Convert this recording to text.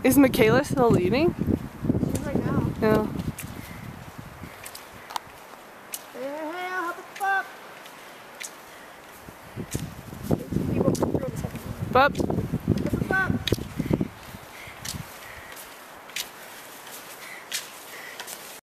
Is Michaela still leading? She's right now. No. Hey, hop up. Up.